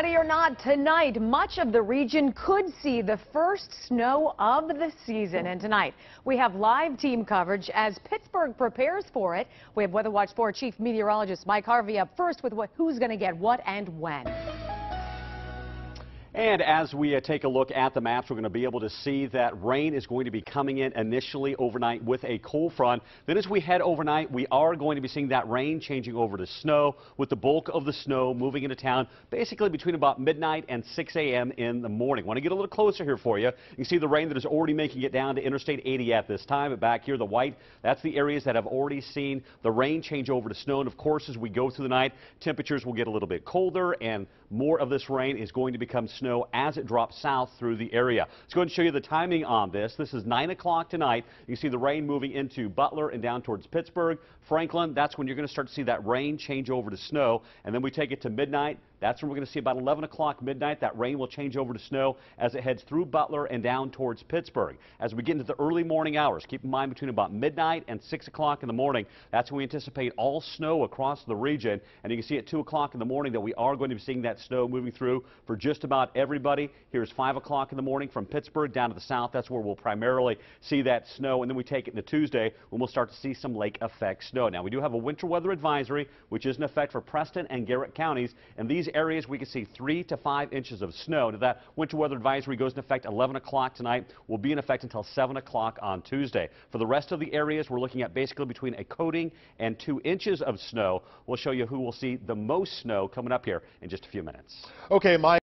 Ready or not, tonight, much of the region could see the first snow of the season. And tonight, we have live team coverage as Pittsburgh prepares for it. We have Weather Watch 4 Chief Meteorologist Mike Harvey up first with who's going to get what and when. And as we take a look at the maps, we're going to be able to see that rain is going to be coming in initially overnight with a cold front. Then as we head overnight, we are going to be seeing that rain changing over to snow, with the bulk of the snow moving into town basically between about midnight and 6 a.m. in the morning. Want to get a little closer here for you. You can see the rain that is already making it down to Interstate 80 at this time. But back here, the white, that's the areas that have already seen the rain change over to snow. And of course, as we go through the night, temperatures will get a little bit colder, and more of this rain is going to become snow as it drops south through the area. Let's go ahead and show you the timing on this. This is 9 o'clock tonight. You can see the rain moving into Butler and down towards Pittsburgh. Franklin, that's when you're going to start to see that rain change over to snow. And then we take it to midnight. That's when we're going to see about 11 o'clock midnight. That rain will change over to snow as it heads through Butler and down towards Pittsburgh. As we get into the early morning hours, keep in mind between about midnight and 6 o'clock in the morning, that's when we anticipate all snow across the region. And you can see at 2 o'clock in the morning that we are going to be seeing that snow moving through for just about everybody. Here's 5 o'clock in the morning from Pittsburgh down to the south. That's where we'll primarily see that snow. And then we take it into Tuesday when we'll start to see some lake effect snow. Now, we do have a winter weather advisory, which is in effect for Preston and Garrett counties. In these areas, we can see 3 to 5 inches of snow. Now, that winter weather advisory goes into effect 11 o'clock tonight, will be in effect until 7 o'clock on Tuesday. For the rest of the areas, we're looking at basically between a coating and 2 inches of snow. We'll show you who will see the most snow coming up here in just a few minutes. Okay, Mike.